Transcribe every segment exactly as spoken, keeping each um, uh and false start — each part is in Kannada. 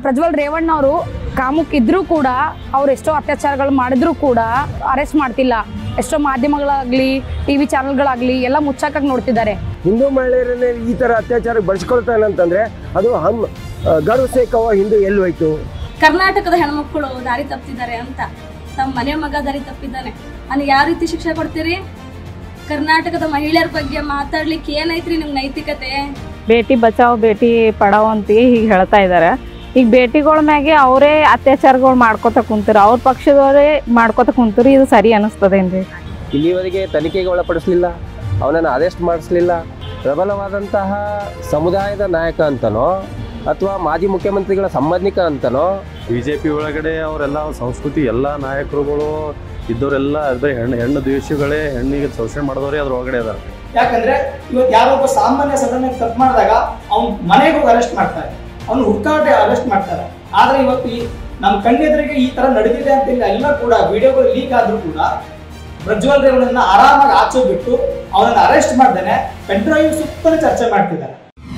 ಪ್ರಜ್ವಲ್ ರೇವಣ್ಣ ಅವರು ಕಾಮುಕ್ ಇದ್ರೂ ಕೂಡ ಅವ್ರು ಎಷ್ಟೋ ಅತ್ಯಾಚಾರಗಳು ಮಾಡಿದ್ರು ಕೂಡ ಅರೆಸ್ಟ್ ಮಾಡ್ತಿಲ್ಲ. ಎಷ್ಟೋ ಮಾಧ್ಯಮಗಳಾಗ್ಲಿ ಟಿವಿ ಚಾನೆಲ್ಗಳಾಗ್ಲಿ ಎಲ್ಲ ಮುಚ್ಚಾಕಕ್ಕೆ ನೋಡ್ತಿದ್ದಾರೆ. ಹಿಂದೂ ಮಹಿಳೆಯರನ್ನೇ ಈ ತರ ಅತ್ಯಾಚಾರಕ್ಕೆ ಬಳಸ್ಕೊಳ್ತಾನೆ ಅಂತಂದ್ರೆ ಅದು ಹಮ್ ಗರ್ವ ಸೇಕವ ಹಿಂದೂ ಎಲ್ಲಿ ಹೋಯ್ತು? ಕರ್ನಾಟಕದ ಹೆಣ್ಮಕ್ಳು ದಾರಿ ತಪ್ಪಿದ್ದಾರೆ ಅಂತ ತಮ್ಮ ಮನೆ ಮಗ ದಾರಿ ತಪ್ಪಿದ್ದಾನೆ. ನನಗೆ ಯಾವ ರೀತಿ ಶಿಕ್ಷೆ ಕೊಡ್ತೀರಿ? ಕರ್ನಾಟಕದ ಮಹಿಳೆಯರ ಬಗ್ಗೆ ಮಾತಾಡ್ಲಿಕ್ಕೆ ಏನೈತ್ರಿ ನಿಮ್ ನೈತಿಕತೆ? ಬೇಟಿ ಬಚಾವ್ ಬೇಟಿ ಪಡಾವ್ ಅಂತ ಹೀಗೆ ಹೇಳ್ತಾ ಇದ್ದಾರೆ. ಈಗ ಬೇಟಿಗಳ ಮ್ಯಾಗೆ ಅವರೇ ಅತ್ಯಾಚಾರಗಳು ಮಾಡ್ಕೋತ ಕುಂತಾರೆ, ಅವ್ರ ಪಕ್ಷದವರೇ ಮಾಡ್ಕೋತ ಕುಂತಾರೆ. ಇದು ಸರಿ ಅನಿಸ್ತದೇನ್ರಿ? ಇಲ್ಲಿವರೆಗೆ ತನಿಖೆಗೆ ಒಳಪಡಿಸಲಿಲ್ಲ, ಅವನನ್ನು ಅರೆಸ್ಟ್ ಮಾಡಿಸ್ಲಿಲ್ಲ. ಪ್ರಬಲವಾದಂತಹ ಸಮುದಾಯದ ನಾಯಕ ಅಂತನೋ ಅಥವಾ ಮಾಜಿ ಮುಖ್ಯಮಂತ್ರಿಗಳ ಸಂಬಂಧಿಕ ಅಂತನೋ ಬಿ ಜೆ ಪಿ ಒಳಗಡೆ ಅವರೆಲ್ಲ ಸಂಸ್ಕೃತಿ ಎಲ್ಲ ನಾಯಕರುಗಳು ಇದ್ದವರೆಲ್ಲ ಬರೀ ಹೆಣ್ಣು ಹೆಣ್ಣು ದ್ವೇಷಗಳೇ, ಹೆಣ್ಣಿಗೆ ಶೋಷಣೆ ಮಾಡಿದವರೇ ಅದ್ರ ಒಳಗಡೆ ಅದಾರ. ಯಾಕಂದ್ರೆ ಇವತ್ತು ಯಾರೊಬ್ಬ ಸಾಮಾನ್ಯ ಸದನ ತಪ್ಪು ಮಾಡಿದಾಗ ಅವ್ನ ಮನೆಗೆ ಹೋಗಿ ಅರೆಸ್ಟ್ ಮಾಡ್ತಾರೆ, ಅವ್ನು ಹುಡುಕಾಟ ಅರೆಸ್ಟ್ ಮಾಡ್ತಾರೆ. ಆದ್ರೆ ಇವತ್ತು ಈ ನಮ್ಮ ಕಣ್ಣೆದುರಿಗೆ ಈ ತರ ನಡೆದಿದೆ ಅಂತ ಎಲ್ಲ ಕೂಡ ವಿಡಿಯೋಗಳು ಲೀಕ್ ಆದ್ರೂ ಕೂಡ ಪ್ರಜ್ವಲ್ ರೇವಣ್ಣನ ಆರಾಮಾಗಿ ಆಚೆ ಬಿಟ್ಟು ಅವನನ್ನ ಅರೆಸ್ಟ್ ಮಾಡ್ದೇನೆ ಪೆನ್ಡ್ರೈವ್ ಸುತ್ತಲೂ ಚರ್ಚೆ ಮಾಡ್ತಿದ್ದಾರೆ.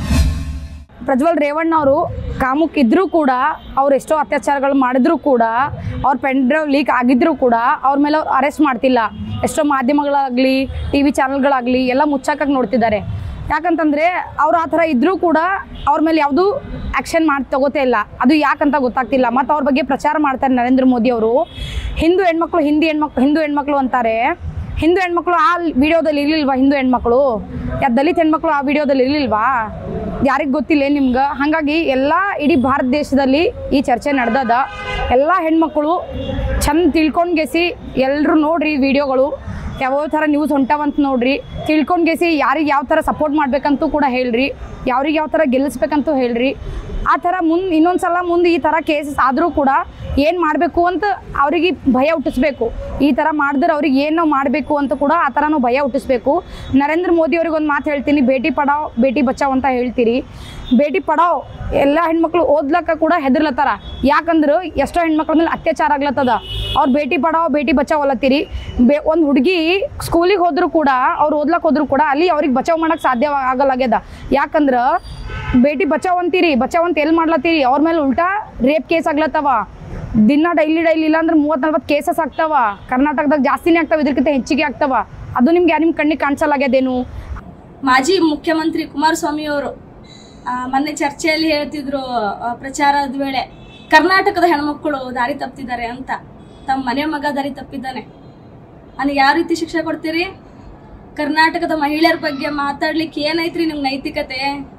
ಪ್ರಜ್ವಲ್ ರೇವಣ್ಣ ಅವರು ಕಾಮುಕ್ ಇದ್ರೂ ಕೂಡ ಅವ್ರು ಎಷ್ಟೋ ಅತ್ಯಾಚಾರಗಳು ಮಾಡಿದ್ರು ಕೂಡ ಅವ್ರ ಪೆನ್ಡ್ರೈವ್ ಲೀಕ್ ಆಗಿದ್ರು ಕೂಡ ಅವ್ರ ಮೇಲೆ ಅವ್ರು ಅರೆಸ್ಟ್ ಮಾಡ್ತಿಲ್ಲ. ಎಷ್ಟೋ ಮಾಧ್ಯಮಗಳಾಗಲಿ ಟಿವಿ ಚಾನೆಲ್ಗಳಾಗಲಿ ಎಲ್ಲ ಮುಚ್ಚಾಕಕ್ಕೆ ನೋಡ್ತಿದ್ದಾರೆ. ಯಾಕಂತಂದರೆ ಅವ್ರು ಆ ಥರ ಇದ್ದರೂ ಕೂಡ ಅವ್ರ ಮೇಲೆ ಯಾವುದೂ ಆ್ಯಕ್ಷನ್ ಮಾಡಿ ತಗೋತೇ ಇಲ್ಲ. ಅದು ಯಾಕಂತ ಗೊತ್ತಾಗ್ತಿಲ್ಲ. ಮತ್ತು ಅವ್ರ ಬಗ್ಗೆ ಪ್ರಚಾರ ಮಾಡ್ತಾರೆ ನರೇಂದ್ರ ಮೋದಿ ಅವರು. ಹಿಂದೂ ಹೆಣ್ಮಕ್ಳು ಹಿಂದಿ ಹೆಣ್ಮಕ್ಳು ಹಿಂದೂ ಹೆಣ್ಮಕ್ಳು ಅಂತಾರೆ. ಹಿಂದೂ ಹೆಣ್ಮಕ್ಳು ಆ ವಿಡಿಯೋದಲ್ಲಿ ಇರಲಿಲ್ವಾ? ಹಿಂದೂ ಹೆಣ್ಮಕ್ಳು ಯಾ ದಲಿತ ಹೆಣ್ಮಕ್ಳು ಆ ವಿಡಿಯೋದಲ್ಲಿ ಇರಲಿಲ್ವಾ? ಯಾರಿಗೆ ಗೊತ್ತಿಲ್ಲ ನಿಮ್ಗೆ? ಹಾಗಾಗಿ ಎಲ್ಲ ಇಡೀ ಭಾರತ ದೇಶದಲ್ಲಿ ಈ ಚರ್ಚೆ ನಡೆದದ. ಎಲ್ಲ ಹೆಣ್ಮಕ್ಳು ಚಂದ ತಿಳ್ಕೊಂಡ್ಗೆಸಿ ಎಲ್ಲರೂ ನೋಡ್ರಿ ವಿಡಿಯೋಗಳು, ಯಾವ್ಯಾವ ಥರ ನ್ಯೂಸ್ ಹೊಂಟಾವಂತ ನೋಡ್ರಿ, ತಿಳ್ಕೊಂಡ್ಗೆಸಿ ಯಾರಿಗೆ ಯಾವ ಥರ ಸಪೋರ್ಟ್ ಮಾಡ್ಬೇಕಂತೂ ಕೂಡ ಹೇಳ್ರಿ, ಯಾವ್ರಿಗೆ ಯಾವ ಥರ ಗೆಲ್ಲಿಸ್ಬೇಕಂತೂ ಹೇಳ್ರಿ. ಆ ಥರ ಮುಂದೆ ಇನ್ನೊಂದು ಸಲ ಮುಂದೆ ಈ ಥರ ಕೇಸಸ್ ಆದರೂ ಕೂಡ ಏನು ಮಾಡಬೇಕು ಅಂತ ಅವ್ರಿಗೆ ಭಯ ಹುಟ್ಟಿಸ್ಬೇಕು. ಈ ಥರ ಮಾಡಿದ್ರೆ ಅವ್ರಿಗೆ ಏನು ಮಾಡಬೇಕು ಅಂತ ಕೂಡ ಆ ಥರನೂ ಭಯ ಹುಟ್ಟಿಸ್ಬೇಕು. ನರೇಂದ್ರ ಮೋದಿ ಅವ್ರಿಗೆ ಒಂದು ಮಾತು ಹೇಳ್ತೀನಿ, ಬೇಟಿ ಪಡಾವ್ ಬೇಟಿ ಬಚಾವ್ ಅಂತ ಹೇಳ್ತೀರಿ. ಬೇಟಿ ಪಡಾವ್ ಎಲ್ಲ ಹೆಣ್ಮಕ್ಳು ಓದ್ಲಕ್ಕ ಕೂಡ ಹೆದರ್ಲತ್ತಾರ. ಯಾಕಂದ್ರೆ ಎಷ್ಟೋ ಹೆಣ್ಮಕ್ಳ ಮೇಲೆ ಅತ್ಯಾಚಾರ ಆಗ್ಲತ್ತದ. ಅವ್ರು ಬೇಟಿ ಪಡಾವ್ ಬೇಟಿ ಬಚಾವ್ ಅಲ್ಲತ್ತೀರಿ. ಬೇ ಒಂದು ಹುಡುಗಿ ಸ್ಕೂಲಿಗೆ ಹೋದ್ರು ಕೂಡ ಅವ್ರು ಓದ್ಲಕ್ಕೆ ಹೋದ್ರು ಕೂಡ ಅಲ್ಲಿ ಅವ್ರಿಗೆ ಬಚಾವ್ ಮಾಡೋಕ್ಕೆ ಸಾಧ್ಯ ಆಗಲ್ಲಾಗ್ಯದ. ಯಾಕಂದ್ರೆ ಬೇಟಿ ಬಚಾವ್ ಅಂತೀರಿ, ಬಚಾವ್ ಅಂತ ಎಲ್ಲಿ ಮಾಡ್ಲತ್ತೀರಿ? ಅವ್ರ ಮೇಲೆ ಉಲ್ಟಾ ರೇಪ್ ಕೇಸ್ ಆಗ್ಲತ್ತವ. ದಿನ ಡೈಲಿ ಡೈಲಿ ಇಲ್ಲಾಂದ್ರೆ ಮೂವತ್ತು ನಲ್ವತ್ತು ಕೇಸಸ್ ಆಗ್ತಾವ. ಕರ್ನಾಟಕದಾಗ ಜಾಸ್ತಿನೇ ಆಗ್ತಾವ, ಇದಕ್ಕಿಂತ ಹೆಚ್ಚಿಗೆ ಆಗ್ತಾವ. ಅದು ನಿಮ್ಗೆ ನಿಮ್ಮ ಕಣ್ಣಿಗೆ ಕಾಣಿಸಲಾಗ್ಯದೇನು? ಮಾಜಿ ಮುಖ್ಯಮಂತ್ರಿ ಕುಮಾರಸ್ವಾಮಿ ಅವರು ಮೊನ್ನೆ ಚರ್ಚೆಯಲ್ಲಿ ಹೇಳ್ತಿದ್ರು ಪ್ರಚಾರದ ವೇಳೆ, ಕರ್ನಾಟಕದ ಹೆಣ್ಮಕ್ಳು ದಾರಿ ತಪ್ಪಿದ್ದಾರೆ ಅಂತ ತಮ್ಮ ಮನೆ ಮಗ ದಾರಿ ತಪ್ಪಿದ್ದಾನೆ. ನನಗೆ ಯಾವ ರೀತಿ ಶಿಕ್ಷೆ ಕೊಡ್ತೀರಿ? ಕರ್ನಾಟಕದ ಮಹಿಳೆಯರ ಬಗ್ಗೆ ಮಾತಾಡ್ಲಿಕ್ಕೆ ಏನೈತ್ರಿ ನಿಮ್ಮ ನೈತಿಕತೆ?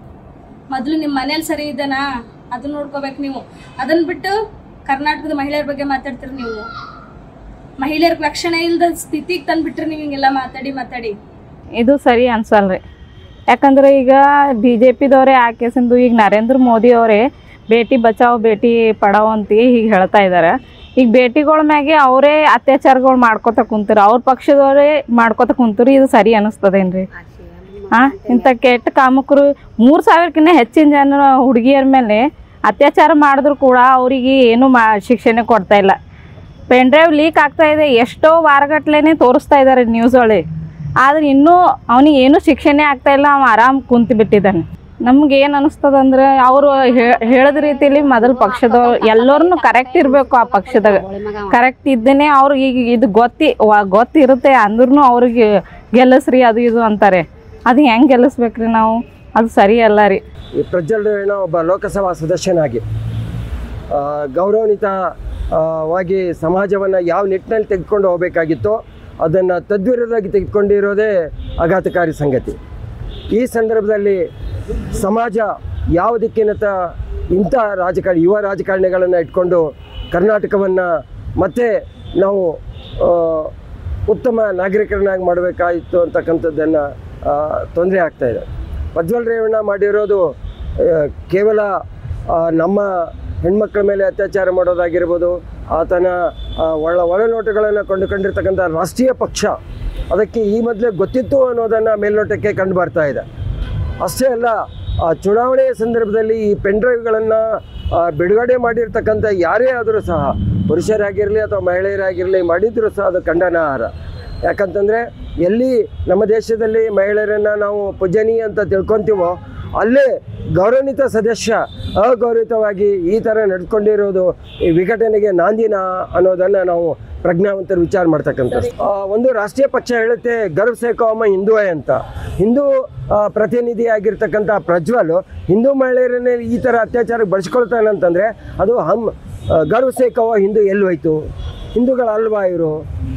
ಮೊದಲು ನಿಮ್ಮ ಮನೇಲಿ ಸರಿ ಇದ್ದಾನಾ ಅದನ್ನ ನೋಡ್ಕೋಬೇಕು ನೀವು. ಅದನ್ನ ಬಿಟ್ಟು ಕರ್ನಾಟಕದ ಮಹಿಳೆಯರ ಬಗ್ಗೆ ಮಾತಾಡ್ತೀರಿ ನೀವು. ಮಹಿಳೆಯರ ರಕ್ಷಣೆ ಇಲ್ಲದ ಸ್ಥಿತಿಗೆ ತಂದುಬಿಟ್ರಿ ನೀವು ಹಿಂಗೆಲ್ಲ ಮಾತಾಡಿ ಮಾತಾಡಿ. ಇದು ಸರಿ ಅನ್ಸಲ್ರಿ. ಯಾಕಂದ್ರೆ ಈಗ ಬಿ ಜೆ ಪಿದವರೇ ಆ ಕೇಸಿಂದು ಈಗ ನರೇಂದ್ರ ಮೋದಿ ಅವರೇ ಬೇಟಿ ಬಚಾವ್ ಬೇಟಿ ಪಡಾವ್ ಅಂತ ಹೀಗೆ ಹೇಳ್ತಾ ಇದ್ದಾರೆ. ಈಗ ಬೇಟಿಗಳ ಮ್ಯಾಗೆ ಅವರೇ ಅತ್ಯಾಚಾರಗಳು ಮಾಡ್ಕೋತ ಕುಂತಾರೆ, ಅವ್ರ ಪಕ್ಷದವರೇ ಮಾಡ್ಕೋತ ಕುಂತಾರೆ. ಇದು ಸರಿ ಅನ್ನಿಸ್ತದೇನ್ರಿ? ಹಾಂ, ಇಂಥ ಕೆಟ್ಟ ಕಾಮಕರು ಮೂರು ಸಾವಿರಕ್ಕಿಂತ ಹೆಚ್ಚಿನ ಜನ ಹುಡುಗಿಯರ ಮೇಲೆ ಅತ್ಯಾಚಾರ ಮಾಡಿದ್ರು ಕೂಡ ಅವರಿಗೆ ಏನೂ ಮಾ ಶಿಕ್ಷೆನೇ ಕೊಡ್ತಾ ಇಲ್ಲ. ಪೆನ್ ಡ್ರೈವ್ ಲೀಕ್ ಆಗ್ತಾ ಇದೆ, ಎಷ್ಟೋ ವಾರಗಟ್ಲೆ ತೋರಿಸ್ತಾ ಇದ್ದಾರೆ ನ್ಯೂಸ್ ಒಳಗೆ. ಆದ್ರೆ ಇನ್ನೂ ಅವನಿಗೆ ಏನೂ ಶಿಕ್ಷೆನೇ ಆಗ್ತಾ ಇಲ್ಲ, ಅವ ಆರಾಮ್ ಕುಂತು ಬಿಟ್ಟಿದ್ದಾನೆ. ನಮ್ಗೆ ಏನು ಅನ್ನಿಸ್ತದಂದ್ರೆ ಅವರು ಹೇಳಿದ ರೀತಿಯಲ್ಲಿ ಮೊದಲು ಪಕ್ಷದವ್ರು ಎಲ್ಲರೂ ಕರೆಕ್ಟ್ ಇರಬೇಕು. ಆ ಪಕ್ಷದಾಗ ಕರೆಕ್ಟ್ ಇದ್ದೇನೆ ಅವ್ರಿಗೆ ಈಗ ಇದು ಗೊತ್ತಿ ಗೊತ್ತಿರುತ್ತೆ ಅಂದ್ರೂ ಅವ್ರಿಗೆ ಗೆಲ್ಲಿಸ್ರಿ ಅದು ಇದು ಅಂತಾರೆ. ಅದು ಹೆಂಗೆ ಗೆಲ್ಲಿಸ್ಬೇಕ್ರಿ ನಾವು? ಅದು ಸರಿ ಅಲ್ಲ ರೀ. ಈ ಪ್ರಜ್ವಲ್ ರೇವಣ್ಣ ಒಬ್ಬ ಲೋಕಸಭಾ ಸದಸ್ಯನಾಗಿ ಗೌರವಾನ್ವಿತವಾಗಿ ಸಮಾಜವನ್ನು ಯಾವ ನಿಟ್ಟಿನಲ್ಲಿ ತೆಗೆದುಕೊಂಡು ಹೋಗಬೇಕಾಗಿತ್ತೋ ಅದನ್ನು ತದ್ವಿರುದ್ಧವಾಗಿ ತೆಗೆದುಕೊಂಡಿರೋದೇ ಆಘಾತಕಾರಿ ಸಂಗತಿ. ಈ ಸಂದರ್ಭದಲ್ಲಿ ಸಮಾಜ ಯಾವ ದಿಕ್ಕಿನತ್ತ ಇಂಥ ರಾಜಕಾರಣಿ ಯುವ ರಾಜಕಾರಣಿಗಳನ್ನು ಇಟ್ಕೊಂಡು ಕರ್ನಾಟಕವನ್ನು ಮತ್ತೆ ನಾವು ಉತ್ತಮ ನಾಗರಿಕರನ್ನಾಗಿ ಮಾಡಬೇಕಾಯಿತು ಅಂತಕ್ಕಂಥದ್ದನ್ನು ತೊಂದರೆ ಆಗ್ತಾಯಿದೆ. ಪ್ರಜ್ವಲ್ ರೇವಣ್ಣ ಮಾಡಿರೋದು ಕೇವಲ ನಮ್ಮ ಹೆಣ್ಮಕ್ಳ ಮೇಲೆ ಅತ್ಯಾಚಾರ ಮಾಡೋದಾಗಿರ್ಬೋದು, ಆತನ ಒಳ ಒಳನೋಟಗಳನ್ನು ಕೊಂಡುಕೊಂಡಿರ್ತಕ್ಕಂಥ ರಾಷ್ಟ್ರೀಯ ಪಕ್ಷ ಅದಕ್ಕೆ ಈ ಮೊದಲೇ ಗೊತ್ತಿತ್ತು ಅನ್ನೋದನ್ನು ಮೇಲ್ನೋಟಕ್ಕೆ ಕಂಡು ಬರ್ತಾ ಇದೆ. ಅಷ್ಟೇ ಅಲ್ಲ, ಚುನಾವಣೆಯ ಸಂದರ್ಭದಲ್ಲಿ ಈ ಪೆನ್ ಡ್ರೈವ್ಗಳನ್ನು ಬಿಡುಗಡೆ ಮಾಡಿರ್ತಕ್ಕಂಥ ಯಾರೇ ಆದರೂ ಸಹ ಪುರುಷರಾಗಿರಲಿ ಅಥವಾ ಮಹಿಳೆಯರಾಗಿರಲಿ ಮಾಡಿದರೂ ಸಹ ಅದು ಖಂಡನಾರ್ಹ. ಯಾಕಂತಂದರೆ ಎಲ್ಲಿ ನಮ್ಮ ದೇಶದಲ್ಲಿ ಮಹಿಳೆಯರನ್ನು ನಾವು ಪೂಜನೀಯ ಅಂತ ತಿಳ್ಕೊತೀವೋ ಅಲ್ಲೇ ಗೌರವಾನ್ವಿತ ಸದಸ್ಯ ಅಗೌರವಿತವಾಗಿ ಈ ಥರ ನಡ್ಕೊಂಡಿರೋದು ಈ ವಿಘಟನೆಗೆ ನಾಂದಿನ ಅನ್ನೋದನ್ನು ನಾವು ಪ್ರಜ್ಞಾವಂತರು ವಿಚಾರ ಮಾಡ್ತಕ್ಕಂಥದ್ದು. ಒಂದು ರಾಷ್ಟ್ರೀಯ ಪಕ್ಷ ಹೇಳುತ್ತೆ ಗರ್ವ್ ಸೇ ಕೌಮ್ ಹಿಂದೂಯೇ ಅಂತ. ಹಿಂದೂ ಪ್ರತಿನಿಧಿಯಾಗಿರ್ತಕ್ಕಂಥ ಪ್ರಜ್ವಲ್ ಹಿಂದೂ ಮಹಿಳೆಯರನ್ನೇ ಈ ಥರ ಅತ್ಯಾಚಾರಕ್ಕೆ ಬಳಸ್ಕೊಳ್ತಾನೆ ಅಂತಂದರೆ ಅದು ಹಮ್ ಗರ್ವ್ ಸೇ ಕೌ ಹಿಂದೂ ಎಲ್ಲಿ ಹೋಯ್ತು? ಹಿಂದೂಗಳಲ್ವಾ ಇವರು?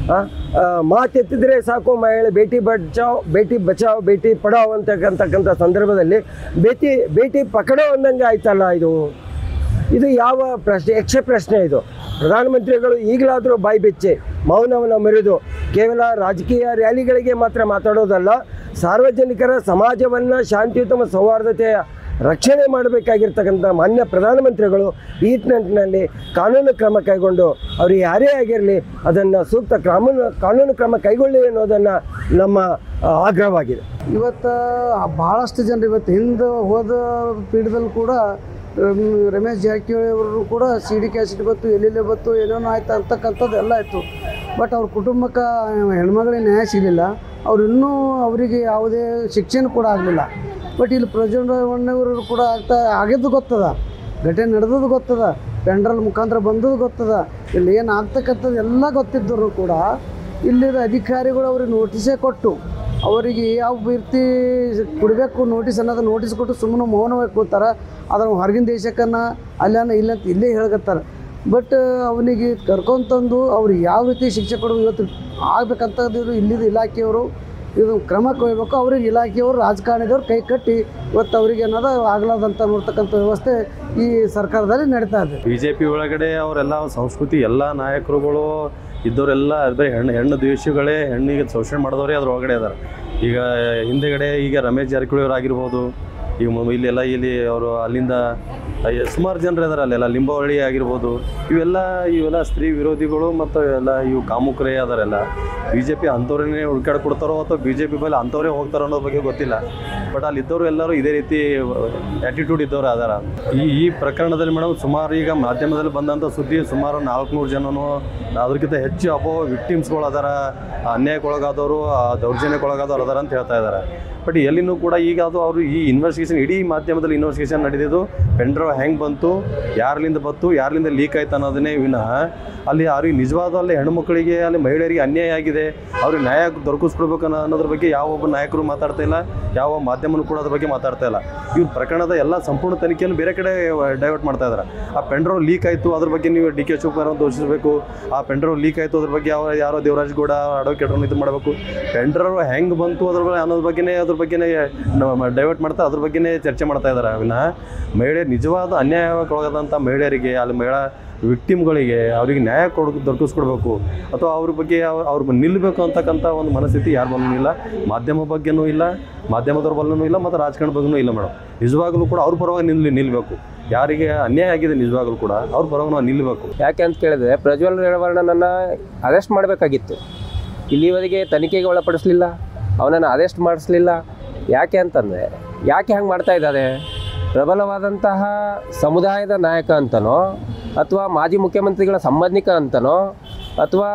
ಮಾತೆತ್ತಿದ್ರೆ ಸಾಕು ಮಹಿಳೆ ಬೇಟಿ ಬಚಾವ್ ಬೇಟಿ ಬಚಾವ್ ಬೇಟಿ ಪಡಾವ್ ಅಂತಕ್ಕಂತಕ್ಕಂಥ ಸಂದರ್ಭದಲ್ಲಿ ಬೇಟಿ ಬೇಟಿ ಪಕಡೋ ಅಂದಂಗೆ ಆಯ್ತಲ್ಲ ಇದು. ಇದು ಯಾವ ಪ್ರಶ್ನೆ? ಯಕ್ಷ ಪ್ರಶ್ನೆ ಇದು. ಪ್ರಧಾನಮಂತ್ರಿಗಳು ಈಗಲಾದರೂ ಬಾಯಿ ಬೆಚ್ಚಿ ಮೌನವನ್ನು ಮೆರೆದು ಕೇವಲ ರಾಜಕೀಯ ರ್ಯಾಲಿಗಳಿಗೆ ಮಾತ್ರ ಮಾತಾಡೋದಲ್ಲ, ಸಾರ್ವಜನಿಕರ ಸಮಾಜವನ್ನು ಶಾಂತಿಯುತ ಮತ್ತು ಸೌಹಾರ್ದತೆಯ ರಕ್ಷಣೆ ಮಾಡಬೇಕಾಗಿರ್ತಕ್ಕಂಥ ಮಾನ್ಯ ಪ್ರಧಾನಮಂತ್ರಿಗಳು ಈ ನಿಟ್ಟಿನಲ್ಲಿ ಕಾನೂನು ಕ್ರಮ ಕೈಗೊಂಡು ಅವರು ಯಾರೇ ಆಗಿರಲಿ ಅದನ್ನು ಸೂಕ್ತ ಕಾನೂನು ಕಾನೂನು ಕ್ರಮ ಕೈಗೊಳ್ಳಿ ಅನ್ನೋದನ್ನು ನಮ್ಮ ಆಗ್ರಹವಾಗಿದೆ. ಇವತ್ತು ಭಾಳಷ್ಟು ಜನರು ಇವತ್ತು ಹಿಂದೆ ಹೋದ ಪೀಠದಲ್ಲಿ ಕೂಡ ರಮೇಶ್ ಜಾರಕಿಹೊಳಿ ಅವರು ಕೂಡ ಸಿ ಡಿ ಕ್ಯಾಸೆಟ್ ಬತ್ತು, ಎಲ್ಲೆಲ್ಲೇ ಬತ್ತು, ಏನೇನೋ ಆಯ್ತು ಅಂತಕ್ಕಂಥದ್ದು ಎಲ್ಲ ಆಯಿತು. ಬಟ್ ಅವ್ರ ಕುಟುಂಬಕ್ಕೆ ಹೆಣ್ಮಗಳಿಗೆ ನ್ಯಾಯ ಸಿಗಲಿಲ್ಲ. ಅವ್ರು ಇನ್ನೂ ಅವರಿಗೆ ಯಾವುದೇ ಶಿಕ್ಷೆನೂ ಕೂಡ ಆಗಲಿಲ್ಲ. ಬಟ್ ಇಲ್ಲಿ ಪ್ರಜ್ವಲ್ ಕೂಡ ಆಗ್ತಾ ಆಗಿದ್ದು ಗೊತ್ತದ, ಘಟನೆ ನಡೆದದ್ದು ಗೊತ್ತದ, ಪೆಂಡ್ರಲ್ ಮುಖಾಂತರ ಬಂದದ್ದು ಗೊತ್ತದ, ಇಲ್ಲಿ ಏನು ಆಗ್ತಕ್ಕಂಥದ್ದು ಎಲ್ಲ ಗೊತ್ತಿದ್ದರೂ ಕೂಡ ಇಲ್ಲಿನ ಅಧಿಕಾರಿಗಳು ಅವ್ರಿಗೆ ನೋಟಿಸೇ ಕೊಟ್ಟು ಅವರಿಗೆ ಯಾವ ರೀತಿ ಕೊಡಬೇಕು ನೋಟಿಸ್ ಅನ್ನೋದು ನೋಟಿಸ್ ಕೊಟ್ಟು ಸುಮ್ಮನೆ ಮೌನವಾಗಿ ಕೂತಾರೆ. ಅದನ್ನು ಹೊರಗಿನ ದೇಶಕ್ಕನ್ನು ಅಲ್ಲನ್ನ ಇಲ್ಲಂತ ಇಲ್ಲೇ ಹೇಳ್ಕತ್ತಾರೆ. ಬಟ್ ಅವನಿಗೆ ಕರ್ಕೊಂತಂದು ಅವ್ರಿಗೆ ಯಾವ ರೀತಿ ಶಿಕ್ಷೆ ಕೊಡಬೇಕು ಇವತ್ತು ಆಗ್ಬೇಕಂತಂದಿದ್ರು ಇಲ್ಲಿದ್ದು ಇಲಾಖೆಯವರು ಇದು ಕ್ರಮ ಕೊಯ್ಬೇಕು. ಅವ್ರಿಗೆ ಇಲಾಖೆಯವರು ರಾಜಕಾರಣಿದವ್ರು ಕೈ ಕಟ್ಟಿ ಇವತ್ತು ಅವ್ರಿಗೆ ಅನ್ನೋದು ಆಗಲಾದಂಥ ನೋಡ್ತಕ್ಕಂಥ ವ್ಯವಸ್ಥೆ ಈ ಸರ್ಕಾರದಲ್ಲಿ ನಡೀತಾ ಇದೆ. ಬಿ ಜೆ ಪಿ ಒಳಗಡೆ ಅವರೆಲ್ಲ ಸಂಸ್ಕೃತಿ ಎಲ್ಲ ನಾಯಕರುಗಳು ಇದ್ದವರೆಲ್ಲ ಬರೀ ಹೆಣ್ಣು ಹೆಣ್ಣು ದ್ವೇಷಗಳೇ, ಹೆಣ್ಣಿಗೆ ಶೋಷಣೆ ಮಾಡಿದವರೇ ಅದ್ರ ಒಳಗಡೆ ಅದಾರೆ. ಈಗ ಹಿಂದೆಗಡೆ ಈಗ ರಮೇಶ್ ಜಾರಕಿಹೊಳಿ ಅವರು ಆಗಿರ್ಬೋದು, ಈಗ ಇಲ್ಲೆಲ್ಲ ಇಲ್ಲಿ ಅವರು ಅಲ್ಲಿಂದ ಸುಮಾರು ಜನರು ಇದ್ದಾರೆ, ಅಲ್ಲೆಲ್ಲ ಲಿಂಬಾವಳಿ ಆಗಿರ್ಬೋದು, ಇವೆಲ್ಲ ಇವೆಲ್ಲ ಸ್ತ್ರೀ ವಿರೋಧಿಗಳು ಮತ್ತು ಎಲ್ಲ ಇವು ಕಾಮುಕರೇ ಅದಾರೆಲ್ಲ. ಬಿ ಜೆ ಪಿ ಅಂಥವ್ರನ್ನೇ ಹುಡ್ಕಾಡಿ ಕೊಡ್ತಾರೋ ಅಥವಾ ಬಿ ಜೆ ಪಿ ಮೇಲೆ ಅಂಥವ್ರೇ ಹೋಗ್ತಾರೋ ಅನ್ನೋ ಬಗ್ಗೆ ಗೊತ್ತಿಲ್ಲ. ಬಟ್ ಅಲ್ಲಿ ಇದ್ದವರು ಎಲ್ಲರೂ ಇದೇ ರೀತಿ ಆ್ಯಟಿಟ್ಯೂಡ್ ಇದ್ದವರು ಅದಾರ. ಈ ಈ ಪ್ರಕರಣದಲ್ಲಿ ಮೇಡಮ್ ಸುಮಾರು ಈಗ ಮಾಧ್ಯಮದಲ್ಲಿ ಬಂದಂಥ ಸುದ್ದಿ ಸುಮಾರು ನಾಲ್ಕುನೂರು ಜನನು ಅದಕ್ಕಿಂತ ಹೆಚ್ಚು ಅಪೋ ವಿಕ್ಟಿಮ್ಸ್ಗಳು ಅದಾರ, ಅನ್ಯಾಯಕ್ಕೊಳಗಾದವರು, ದೌರ್ಜನ್ಯಕ್ಕೊಳಗಾದವ್ರು ಅದಾರ ಅಂತ ಹೇಳ್ತಾ ಇದ್ದಾರೆ. ಬಟ್ ಎಲ್ಲಿನೂ ಕೂಡ ಈಗ ಅದು ಅವರು ಈ ಇನ್ವೆಸ್ಟಿಗೇಷನ್ ಇಡೀ ಮಾಧ್ಯಮದಲ್ಲಿ ಇನ್ವೆಸ್ಟಿಗೇಷನ್ ನಡೆದಿದ್ದು ಪೆಂಡ್ರೈವ್ ಹೆಂಗೆ ಬಂತು, ಯಾರ್ಲಿಂದ ಬಂತು, ಯಾರ್ಲಿಂದ ಲೀಕ್ ಆಯ್ತು ಅನ್ನೋದನ್ನೇ ವಿನಃ ಅಲ್ಲಿ ಅವ್ರಿಗೆ ನಿಜವಾದ ಅಲ್ಲಿ ಹೆಣ್ಣುಮಕ್ಕಳಿಗೆ ಅಲ್ಲಿ ಮಹಿಳೆಯರಿಗೆ ಅನ್ಯಾಯ ಆಗಿದೆ, ಅವ್ರಿಗೆ ನ್ಯಾಯ ದೊರಕಿಸ್ಕೊಡ್ಬೇಕು ಅನ್ನೋ ಅನ್ನೋದ್ರ ಬಗ್ಗೆ ಯಾವ ಒಬ್ಬ ನಾಯಕರು ಮಾತಾಡ್ತಾ ಇಲ್ಲ, ಯಾವ ಮಾಧ್ಯಮನೂ ಕೂಡ ಅದ್ರ ಬಗ್ಗೆ ಮಾತಾಡ್ತಾ ಇಲ್ಲ. ಇವ್ರ ಪ್ರಕರಣದ ಎಲ್ಲ ಸಂಪೂರ್ಣ ತನಿಖೆಯನ್ನು ಬೇರೆ ಕಡೆ ಡೈವರ್ಟ್ ಮಾಡ್ತಾ ಇದ್ದಾರೆ. ಆ ಪೆಂಡ್ರೈವ್ ಲೀಕ್ ಆಯಿತು ಅದ್ರ ಬಗ್ಗೆ ನೀವು ಡಿ ಕೆ ಶಿವಕುಮಾರ್ ದೋಷಿಸಬೇಕು, ಆ ಪೆಂಡ್ರೈವ್ ಲೀಕ್ ಆಯಿತು ಅದ್ರ ಬಗ್ಗೆ ಯಾವ ಯಾರೋ ದೇವರಾಜ್ ಗೌಡ ಅಡ್ವೊಕೇಟ್ರನ್ನು ಇದು ಮಾಡಬೇಕು. ಪೆಂಡ್ರೈವ್ ಹೆಂಗೆ ಬಂತು ಅದ್ರ ಬಗ್ಗೆ ಅನ್ನೋದ್ರ ಬಗ್ಗೆನೇ ಅದ್ರ ಬಗ್ಗೆನೇ ಡೈವರ್ಟ್ ಮಾಡ್ತಾ ಅದ್ರ ಬಗ್ಗೆನೇ ಚರ್ಚೆ ಮಾಡ್ತಾ ಇದ್ದಾರೆ. ವಿನಃ ಮಹಿಳೆ ನಿಜವಾದ ಅನ್ಯಾಯಕ್ಕೊಳಗಾದಂಥ ಮಹಿಳೆಯರಿಗೆ ಅಲ್ಲಿ ಮಹಿಳಾ ವಿಕ್ಟಿಮ್ಗಳಿಗೆ ಅವ್ರಿಗೆ ನ್ಯಾಯ ಕೊಡ ದೊರಕಿಸ್ಕೊಡ್ಬೇಕು ಅಥವಾ ಅವ್ರ ಬಗ್ಗೆ ಅವ್ರ ನಿಲ್ಲಬೇಕು ಅಂತಕ್ಕಂಥ ಒಂದು ಮನಸ್ಥಿತಿ ಯಾರ ಬಲ್ಲೂ ಇಲ್ಲ, ಮಾಧ್ಯಮ ಬಗ್ಗೆನೂ ಇಲ್ಲ, ಮಾಧ್ಯಮದವ್ರ ಬಲ್ಲೂ ಇಲ್ಲ, ಮತ್ತು ರಾಜಕಾರಣ ಬಗ್ಗೆನೂ ಇಲ್ಲ ಮೇಡಮ್. ನಿಜವಾಗಲೂ ಕೂಡ ಅವ್ರ ಪರವಾಗಿ ನಿಲ್ಲಿ ನಿಲ್ಲಬೇಕು. ಯಾರಿಗೆ ಅನ್ಯಾಯ ಆಗಿದೆ ನಿಜವಾಗಲೂ ಕೂಡ ಅವ್ರ ಪರವಾಗಿ ನಾವು ನಿಲ್ಲಬೇಕು. ಯಾಕೆ ಅಂತ ಕೇಳಿದ್ರೆ ಪ್ರಜ್ವಲ್ ರೇವಣ್ಣನನ್ನು ಅರೆಸ್ಟ್ ಮಾಡಬೇಕಾಗಿತ್ತು, ಇಲ್ಲಿವರೆಗೆ ತನಿಖೆಗೆ ಒಳಪಡಿಸಲಿಲ್ಲ, ಅವನನ್ನು ಅರೆಸ್ಟ್ ಮಾಡಿಸ್ಲಿಲ್ಲ. ಯಾಕೆ ಅಂತಂದರೆ ಯಾಕೆ ಹಂಗೆ ಮಾಡ್ತಾ ಇದ್ದಾರೆ? ಪ್ರಬಲವಾದಂತಹ ಸಮುದಾಯದ ನಾಯಕ ಅಂತನೋ ಅಥವಾ ಮಾಜಿ ಮುಖ್ಯಮಂತ್ರಿಗಳ ಸಂಬಂಧಿಕ ಅಂತನೋ ಅಥವಾ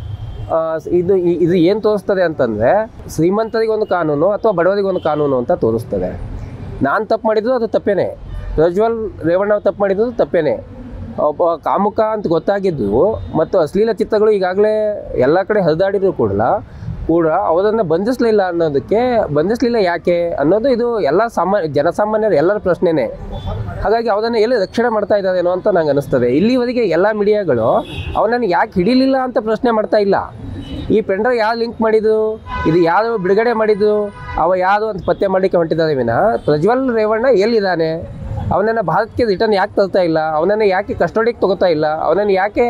ಇದು ಇದು ಏನು ತೋರಿಸ್ತದೆ ಅಂತಂದರೆ ಶ್ರೀಮಂತರಿಗೊಂದು ಕಾನೂನು ಅಥವಾ ಬಡವರಿಗೊಂದು ಕಾನೂನು ಅಂತ ತೋರಿಸ್ತದೆ. ನಾನು ತಪ್ಪು ಮಾಡಿದ್ದು ಅದು ತಪ್ಪೇನೆ, ಪ್ರಜ್ವಲ್ ರೇವಣ್ಣ ತಪ್ಪು ಮಾಡಿದ್ದು ತಪ್ಪೇನೆ. ಒಬ್ಬ ಕಾಮುಕ ಅಂತ ಗೊತ್ತಾಗಿದ್ದು ಮತ್ತು ಅಶ್ಲೀಲ ಚಿತ್ರಗಳು ಈಗಾಗಲೇ ಎಲ್ಲ ಕಡೆ ಹರಿದಾಡಿದ್ರು ಕೂಡ ಕೂಡ ಅವರನ್ನು ಬಂಧಿಸಲಿಲ್ಲ ಅನ್ನೋದಕ್ಕೆ ಬಂಧಿಸಲಿಲ್ಲ ಯಾಕೆ ಅನ್ನೋದು ಇದು ಎಲ್ಲ ಸಾಮಾನ್ಯ ಜನಸಾಮಾನ್ಯರ ಎಲ್ಲರ ಪ್ರಶ್ನೆನೇ. ಹಾಗಾಗಿ ಅವನನ್ನು ಎಲ್ಲಿ ರಕ್ಷಣೆ ಮಾಡ್ತಾ ಇದ್ದಾರೇನೋ ಅಂತ ನಂಗೆ ಅನ್ನಿಸ್ತದೆ. ಇಲ್ಲಿವರೆಗೆ ಎಲ್ಲ ಮೀಡಿಯಾಗಳು ಅವನನ್ನು ಯಾಕೆ ಹಿಡಿಲಿಲ್ಲ ಅಂತ ಪ್ರಶ್ನೆ ಮಾಡ್ತಾ ಇಲ್ಲ. ಈ ಪೆಂಡ್ರೈವ್ ಯಾರು ಲಿಂಕ್ ಮಾಡಿದ್ದು, ಇದು ಯಾರು ಬಿಡುಗಡೆ ಮಾಡಿದ್ದು, ಅವ ಯಾರು ಅಂತ ಪತ್ತೆ ಮಾಡಲಿಕ್ಕೆ ಹೊಂಟಿದ್ದಾರೆ ವಿನಃ ಪ್ರಜ್ವಲ್ ರೇವಣ್ಣ ಎಲ್ಲಿದ್ದಾನೆ, ಅವನನ್ನು ಭಾರತಕ್ಕೆ ರಿಟರ್ನ್ ಯಾಕೆ ತರ್ತಾ ಇಲ್ಲ, ಅವನನ್ನು ಯಾಕೆ ಕಸ್ಟಡಿಗೆ ತೊಗೋತಾ ಇಲ್ಲ, ಅವನನ್ನು ಯಾಕೆ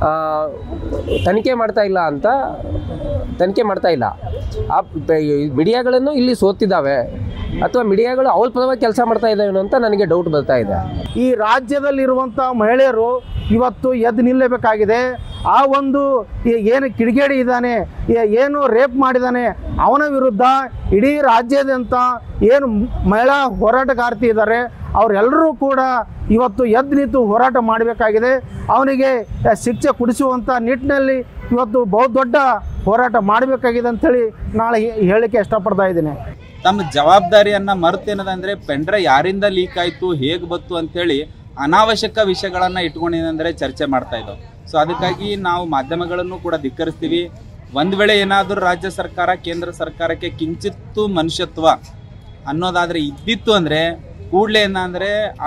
ತನಿಖೆ ಮಾಡ್ತಾ ಇಲ್ಲ ಅಂತ ತನಿಖೆ ಮಾಡ್ತಾ ಇಲ್ಲ. ಆ ಮೀಡಿಯಾಗಳನ್ನು ಇಲ್ಲಿ ಸೋತಿದ್ದಾವೆ ಅಥವಾ ಮೀಡಿಯಾಗಳು ಅವ್ರ ಪರವಾಗಿ ಕೆಲಸ ಮಾಡ್ತಾ ಇದ್ದಾವೆ ಅಂತ ನನಗೆ ಡೌಟ್ ಬರ್ತಾ ಇದೆ. ಈ ರಾಜ್ಯದಲ್ಲಿರುವಂಥ ಮಹಿಳೆಯರು ಇವತ್ತು ಎದ್ದು ನಿಲ್ಲಬೇಕಾಗಿದೆ. ಆ ಒಂದು ಏನು ಕಿಡಿಗೇಡಿ ಇದ್ದಾನೆ, ಏನು ರೇಪ್ ಮಾಡಿದ್ದಾನೆ, ಅವನ ವಿರುದ್ಧ ಇಡೀ ರಾಜ್ಯಾದ್ಯಂತ ಏನು ಮಹಿಳಾ ಹೋರಾಟಗಾರ್ತಿ ಇದ್ದಾರೆ ಅವರೆಲ್ಲರೂ ಕೂಡ ಇವತ್ತು ಎದ್ದು ನಿಂತು ಹೋರಾಟ ಮಾಡಬೇಕಾಗಿದೆ. ಅವನಿಗೆ ಶಿಕ್ಷೆ ಕೊಡಿಸುವಂಥ ನಿಟ್ಟಿನಲ್ಲಿ ಇವತ್ತು ಬಹುದೊಡ್ಡ ಹೋರಾಟ ಮಾಡಬೇಕಾಗಿದೆ ಅಂಥೇಳಿ ನಾಳೆ ಹೇಳಲಿಕ್ಕೆ ಇಷ್ಟಪಡ್ತಾ ಇದ್ದೀನಿ. ತಮ್ಮ ಜವಾಬ್ದಾರಿಯನ್ನು ಮರೆತೇನದಂದರೆ ಪೆಂಡ್ರೈವ್ ಯಾರಿಂದ ಲೀಕ್ ಆಯಿತು, ಹೇಗೆ ಬತ್ತು ಅಂಥೇಳಿ ಅನಾವಶ್ಯಕ ವಿಷಯಗಳನ್ನು ಇಟ್ಕೊಂಡಿದಂದರೆ ಚರ್ಚೆ ಮಾಡ್ತಾ ಇದ್ದಾವೆ. ಸೊ ಅದಕ್ಕಾಗಿ ನಾವು ಮಾಧ್ಯಮಗಳನ್ನು ಕೂಡ ಧಿಕ್ಕರಿಸ್ತೀವಿ. ಒಂದು ವೇಳೆ ಏನಾದರೂ ರಾಜ್ಯ ಸರ್ಕಾರ ಕೇಂದ್ರ ಸರ್ಕಾರಕ್ಕೆ ಕಿಂಚಿತ್ತು ಮನುಷ್ಯತ್ವ ಅನ್ನೋದಾದರೆ ಇದ್ದಿತ್ತು ಅಂದರೆ ಕೂಡಲೇ ಏನಂದರೆ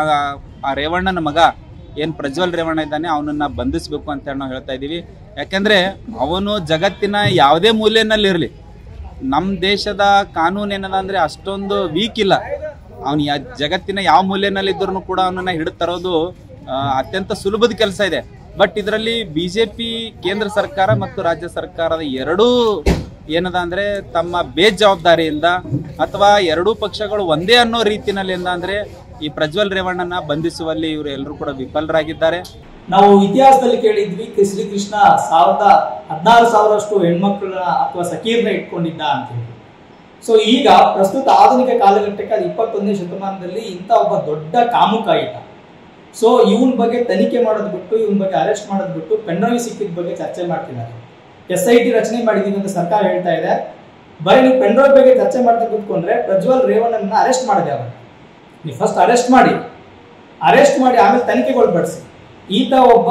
ಆ ರೇವಣ್ಣನ ಮಗ ಏನು ಪ್ರಜ್ವಲ್ ರೇವಣ್ಣ ಇದ್ದಾನೆ ಅವನನ್ನು ಬಂಧಿಸಬೇಕು ಅಂತೇಳಿ ನಾವು ಹೇಳ್ತಾ ಇದ್ದೀವಿ. ಯಾಕೆಂದರೆ ಅವನು ಜಗತ್ತಿನ ಯಾವುದೇ ಮೂಲೆಯಲ್ಲಿರಲಿ, ನಮ್ಮ ದೇಶದ ಕಾನೂನು ಏನದ ಅಂದರೆ ಅಷ್ಟೊಂದು ವೀಕ್ ಇಲ್ಲ. ಅವನು ಯಾ ಜಗತ್ತಿನ ಯಾವ ಮೂಲೆಯಲ್ಲಿದ್ದರೂ ಕೂಡ ಅವನನ್ನು ಹಿಡಿದು ತರೋದು ಅತ್ಯಂತ ಸುಲಭದ ಕೆಲಸ ಇದೆ. ಬಟ್ ಇದರಲ್ಲಿ ಬಿ ಜೆ ಪಿ ಕೇಂದ್ರ ಸರ್ಕಾರ ಮತ್ತು ರಾಜ್ಯ ಸರ್ಕಾರದ ಎರಡೂ ಏನದ ಅಂದರೆ ತಮ್ಮ ಬೇಜವಾಬ್ದಾರಿಯಿಂದ ಅಥವಾ ಎರಡೂ ಪಕ್ಷಗಳು ಒಂದೇ ಅನ್ನೋ ರೀತಿಯಲ್ಲಿಂದ ಅಂದರೆ ಈ ಪ್ರಜ್ವಲ್ ರೇವಣ್ಣನ ಬಂಧಿಸುವಲ್ಲಿ ಇವರು ಎಲ್ಲರೂ ಕೂಡ ವಿಫಲರಾಗಿದ್ದಾರೆ. ನಾವು ಇತಿಹಾಸದಲ್ಲಿ ಕೇಳಿದ್ವಿ ಶ್ರೀಕೃಷ್ಣ ಸಾವಿರದ ಹದಿನಾರು ಸಾವಿರಷ್ಟು ಹೆಣ್ಮಕ್ಳನ್ನ ಅಥವಾ ಸಖೀರ್ನ ಇಟ್ಕೊಂಡಿದ್ದ ಅಂತೇಳಿ. ಸೊ ಈಗ ಪ್ರಸ್ತುತ ಆಧುನಿಕ ಕಾಲಘಟ್ಟಕ್ಕೆ ಅದು ಇಪ್ಪತ್ತೊಂದನೇ ಶತಮಾನದಲ್ಲಿ ಇಂಥ ಒಬ್ಬ ದೊಡ್ಡ ಕಾಮುಕ ಇದ್ದ. ಸೊ ಇವನ್ ಬಗ್ಗೆ ತನಿಖೆ ಮಾಡೋದು ಬಿಟ್ಟು, ಇವನ್ ಬಗ್ಗೆ ಅರೆಸ್ಟ್ ಮಾಡೋದು ಬಿಟ್ಟು ಪೆಂಡ್ರೈವ್ ಸಿಕ್ಕಿದ ಬಗ್ಗೆ ಚರ್ಚೆ ಮಾಡ್ತಿದ್ದಾರೆ. ಎಸ್ ಐ ಟಿ ರಚನೆ ಮಾಡಿದೀವಿ ಅಂತ ಸರ್ಕಾರ ಹೇಳ್ತಾ ಇದೆ. ಬರೀ ನೀವು ಪೆಂಡ್ರೈವ್ ಬಗ್ಗೆ ಚರ್ಚೆ ಮಾಡ್ತಾ ಕೂತ್ಕೊಂಡ್ರೆ ಪ್ರಜ್ವಲ್ ರೇವಣ್ಣನ ಅರೆಸ್ಟ್ ಮಾಡಿದೆ. ಅವನ್ನ ನೀವು ಫಸ್ಟ್ ಅರೆಸ್ಟ್ ಮಾಡಿ ಅರೆಸ್ಟ್ ಮಾಡಿ ಆಮೇಲೆ ತನಿಖೆಗೊಳಪಡಿಸಿ. ಈತ ಒಬ್ಬ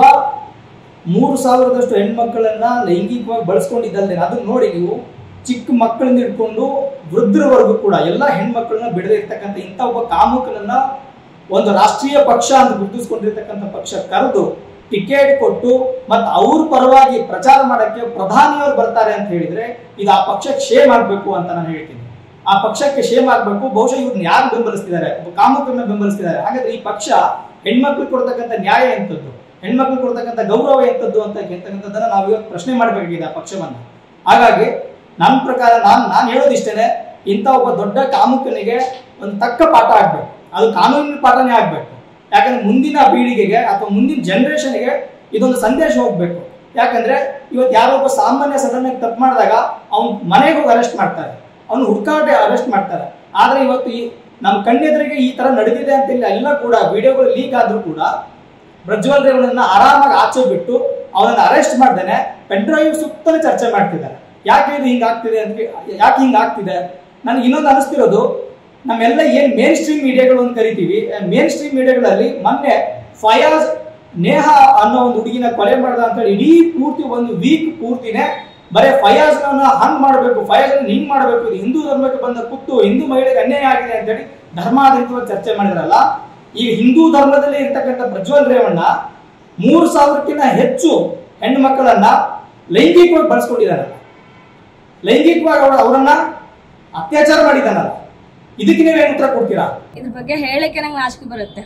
ಮೂರು ಸಾವಿರದಷ್ಟು ಹೆಣ್ಮಕ್ಕಳನ್ನ ಲೈಂಗಿಕವಾಗಿ ಬಳಸ್ಕೊಂಡಿದ್ದಲ್ದೇನೆ ಅದನ್ನ ನೋಡಿ ನೀವು ಚಿಕ್ಕ ಮಕ್ಕಳಿಂದ ಹಿಡ್ಕೊಂಡು ವೃದ್ಧರವರೆಗೂ ಕೂಡ ಎಲ್ಲ ಹೆಣ್ಮಕ್ಳನ್ನ ಬಿಡದೇ ಇರ್ತಕ್ಕಂಥ ಇಂಥ ಒಬ್ಬ ಕಾಮುಕನನ್ನ ಒಂದು ರಾಷ್ಟ್ರೀಯ ಪಕ್ಷ ಅಂತ ಗುರುತಿಸ್ಕೊಂಡಿರ್ತಕ್ಕಂಥ ಪಕ್ಷ ಕರೆದು ಟಿಕೆಟ್ ಕೊಟ್ಟು ಮತ್ತು ಅವ್ರ ಪರವಾಗಿ ಪ್ರಚಾರ ಮಾಡಕ್ಕೆ ಪ್ರಧಾನಿಯವರು ಬರ್ತಾರೆ ಅಂತ ಹೇಳಿದ್ರೆ ಇದು ಆ ಪಕ್ಷಕ್ಕೆ ಶೇಮ್ ಆಗ್ಬೇಕು ಅಂತ ನಾನು ಹೇಳ್ತೀನಿ. ಆ ಪಕ್ಷಕ್ಕೆ ಶೇಮ್ ಆಗ್ಬೇಕು. ಬಹುಶಃ ಇವ್ರನ್ನ ಯಾರು ಬೆಂಬಲಿಸ್ತಿದ್ದಾರೆ? ಒಬ್ಬ ಕಾಮುಕರನ್ನ ಬೆಂಬಲಿಸ್ತಿದ್ದಾರೆ. ಹಾಗಾದ್ರೆ ಈ ಪಕ್ಷ ಹೆಣ್ಮಕ್ಳು ಕೊಡ್ತಕ್ಕಂಥ ನ್ಯಾಯ ಎಂಥದ್ದು, ಹೆಣ್ಮಕ್ಳು ಕೊಡ್ತಕ್ಕಂಥ ಗೌರವ ಎಂಥದ್ದು ಅಂತ ಎಂತಕ್ಕಂಥದ್ದನ್ನ ನಾವು ಇವತ್ತು ಪ್ರಶ್ನೆ ಮಾಡಬೇಕಾಗಿದೆ ಆ ಪಕ್ಷವನ್ನ. ಹಾಗಾಗಿ ನನ್ನ ಪ್ರಕಾರ ನಾನು ನಾನು ಹೇಳೋದಿಷ್ಟೇನೆ, ಇಂಥ ಒಬ್ಬ ದೊಡ್ಡ ಕಾಮುಕನಿಗೆ ಒಂದು ತಕ್ಕ ಪಾಠ ಆಗ್ಬೇಕು. ಅದು ಕಾನೂನಿನ ಪಾಠನೇ ಆಗ್ಬೇಕು. ಯಾಕಂದ್ರೆ ಮುಂದಿನ ಪೀಳಿಗೆಗೆ ಅಥವಾ ಮುಂದಿನ ಜನರೇಷನ್ಗೆ ಇದೊಂದು ಸಂದೇಶ ಹೋಗ್ಬೇಕು. ಯಾಕಂದ್ರೆ ಇವತ್ತು ಯಾರೊಬ್ಬ ಸಾಮಾನ್ಯ ಸಡನ್ ಆಗಿ ತಪ್ಪು ಮಾಡಿದಾಗ ಅವ್ನ ಮನೆಗೆ ಹೋಗಿ ಅರೆಸ್ಟ್ ಮಾಡ್ತಾರೆ, ಅವ್ನು ಹುಡುಕಾಟ ಅರೆಸ್ಟ್ ಮಾಡ್ತಾರೆ. ಆದ್ರೆ ಇವತ್ತು ಈ ನಮ್ಮ ಕಣ್ಣೆದುರಿಗೆ ಈ ತರ ನಡೆದಿದೆ ಅಂತ ಎಲ್ಲ ಕೂಡ ವಿಡಿಯೋಗಳು ಲೀಕ್ ಆದ್ರೂ ಕೂಡ ಪ್ರಜ್ವಲ್ ರೇವಣ್ಣನ ಆರಾಮಾಗಿ ಆಚೆ ಬಿಟ್ಟು ಅವನನ್ನ ಅರೆಸ್ಟ್ ಮಾಡ್ದೇನೆ ಪೆಂಡ್ರೈವ್ ಸುತ್ತಲೇ ಚರ್ಚೆ ಮಾಡ್ತಿದ್ದಾರೆ. ಯಾಕೆ ಇದು ಹಿಂಗಾಗ್ತಿದೆ ಅಂತ, ಯಾಕೆ ಹಿಂಗಾಗ್ತಿದೆ ನನಗೆ ಇನ್ನೊಂದು ಅನಿಸ್ತಿರೋದು, ನಮ್ಮೆಲ್ಲ ಏನ್ ಮೇನ್ ಸ್ಟ್ರೀಮ್ ಮೀಡಿಯಾಗಳು ಅಂತ ಕರಿತೀವಿ, ಮೇನ್ ಸ್ಟ್ರೀಮ್ ಮೀಡಿಯಾಗಳಲ್ಲಿ ಮೊನ್ನೆ ಫಯಾಜ್ ನೇಹ ಅನ್ನೋ ಒಂದು ಹುಡುಗಿನ ಕೊಲೆ ಮಾಡ್ದ ಅಂತ ಹೇಳಿ ಇಡೀ ಪೂರ್ತಿ ಒಂದು ವೀಕ್ ಪೂರ್ತಿನೇ ಬರೇ ಫಯಾಜ್ನ ಹಂಗ್ ಮಾಡಬೇಕು, ಫಯಾಜ್ ಹಿಂಗ್ ಮಾಡಬೇಕು, ಇದು ಹಿಂದೂ ಧರ್ಮಕ್ಕೆ ಬಂದ ಕುತ್ತು, ಹಿಂದೂ ಮಹಿಳೆಗೆ ಅನ್ಯಾಯ ಆಗಿದೆ ಅಂತ ಹೇಳಿ ಧರ್ಮಾಧಾರಿತವಾಗಿ ಚರ್ಚೆ ಮಾಡಿದ್ರಲ್ಲ. ಈ ಹಿಂದೂ ಧರ್ಮದಲ್ಲಿ ಇರ್ತಕ್ಕಂಥ ಪ್ರಜ್ವಲ್ ರೇವಣ್ಣ ಮೂರು ಸಾವಿರಕ್ಕಿಂತ ಹೆಚ್ಚು ಹೆಣ್ಣು ಮಕ್ಕಳನ್ನ ಲೈಂಗಿಕವಾಗಿ ಬಳಸ್ಕೊಂಡಿದ್ದಾನಲ್ಲ, ಲೈಂಗಿಕವಾಗಿ ಅವರ ಅವರನ್ನ ಅತ್ಯಾಚಾರ ಮಾಡಿದ್ದಾನಲ್ಲ, ಇದಕ್ಕೆ ನೀವೇನು ಉತ್ತರ ಕೊಡ್ತೀರಾ? ಇದ್ರ ಬಗ್ಗೆ ಹೇಳಕ್ಕೆ ನಂಗೆ ನಾಚಿಕೆ ಬರುತ್ತೆ.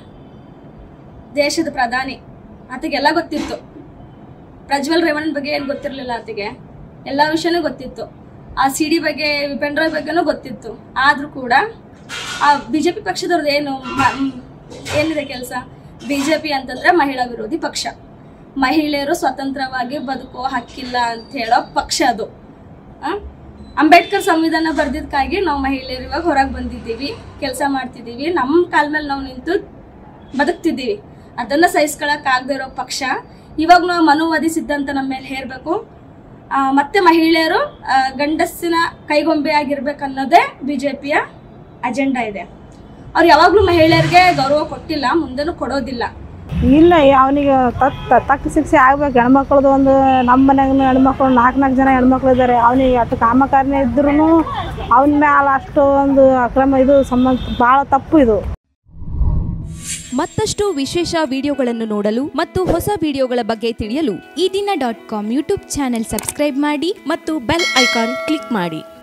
ದೇಶದ ಪ್ರಧಾನಿ, ಆತಗೆಲ್ಲ ಗೊತ್ತಿತ್ತು. ಪ್ರಜ್ವಲ್ ರೇವಣ್ಣನ ಬಗ್ಗೆ ಏನು ಗೊತ್ತಿರಲಿಲ್ಲ, ಆತಗೆ ಎಲ್ಲ ವಿಷಯನೂ ಗೊತ್ತಿತ್ತು. ಆ ಸಿ ಡಿ ಬಗ್ಗೆ, ಪೆಂಡ್ರೈವ್ ಬಗ್ಗೆನೂ ಗೊತ್ತಿತ್ತು. ಆದರೂ ಕೂಡ ಆ ಬಿ ಜೆ ಪಿ ಪಕ್ಷದವ್ರದ್ದು ಏನು ಏನಿದೆ ಕೆಲಸ? ಬಿ ಜೆ ಪಿ ಅಂತಂದರೆ ಮಹಿಳಾ ವಿರೋಧಿ ಪಕ್ಷ. ಮಹಿಳೆಯರು ಸ್ವತಂತ್ರವಾಗಿ ಬದುಕೋ ಹಕ್ಕಿಲ್ಲ ಅಂತ ಹೇಳೋ ಪಕ್ಷ ಅದು. ಅಂಬೇಡ್ಕರ್ ಸಂವಿಧಾನ ಬರೆದಿದ್ದಕ್ಕಾಗಿ ನಾವು ಮಹಿಳೆಯರು ಇವಾಗ ಹೊರಗೆ ಬಂದಿದ್ದೀವಿ, ಕೆಲಸ ಮಾಡ್ತಿದ್ದೀವಿ, ನಮ್ಮ ಕಾಲ ಮೇಲೆ ನಾವು ನಿಂತು ಬದುಕ್ತಿದ್ದೀವಿ. ಅದನ್ನು ಸಹಿಸ್ಕೊಳ್ಳೋಕ್ಕಾಗದೇ ಇರೋ ಪಕ್ಷ ಇವಾಗ ನಾವು ಮನುವಾದಿ ಸಿದ್ಧಾಂತ ನಮ್ಮ ಮೇಲೆ ಹೇರಬೇಕು. ಮತ್ತೆ ಮಹಿಳೆಯರು ಗಂಡಸಿನ ಕೈಗೊಂಬೆ ಆಗಿರ್ಬೇಕು ಅನ್ನೋದೇ ಬಿ ಜೆ ಪಿಯ ಅಜೆಂಡಾ ಇದೆ. ಅವ್ರು ಯಾವಾಗಲೂ ಮಹಿಳೆಯರಿಗೆ ಗೌರವ ಕೊಟ್ಟಿಲ್ಲ, ಮುಂದೆನೂ ಕೊಡೋದಿಲ್ಲ. ಇಲ್ಲ, ಅವನಿಗೆ ತಕ್ಕ ತಕ್ಕ ಶಿಕ್ಷೆ ಆಗ್ಬೇಕು. ಹೆಣ್ಮಕ್ಳದ್ದು ಒಂದು ನಮ್ಮ ಮನ್ಯಾಗ ಹೆಣ್ಮಕ್ಳು ನಾಲ್ಕು ನಾಲ್ಕು ಜನ ಹೆಣ್ಮಕ್ಳು ಇದ್ದಾರೆ. ಅವನಿಗೆ ಅಷ್ಟು ಕಾಮಕಾರನೇ ಇದ್ರೂ ಅವನ ಮೇಲೆ ಅಷ್ಟು ಒಂದು ಅಕ್ರಮ, ಇದು ಸಂಬಂಧ ಭಾಳ ತಪ್ಪು ಇದು. ಮತ್ತಷ್ಟು ವಿಶೇಷ ವಿಡಿಯೋಗಳನ್ನು ನೋಡಲು ಮತ್ತು ಹೊಸ ವಿಡಿಯೋಗಳ ಬಗ್ಗೆ ತಿಳಿಯಲು ಈ ದಿನ dot com YouTube channel subscribe ಮಾಡಿ ಮತ್ತು ಬೆಲ್ ಐಕಾನ್ ಕ್ಲಿಕ್ ಮಾಡಿ.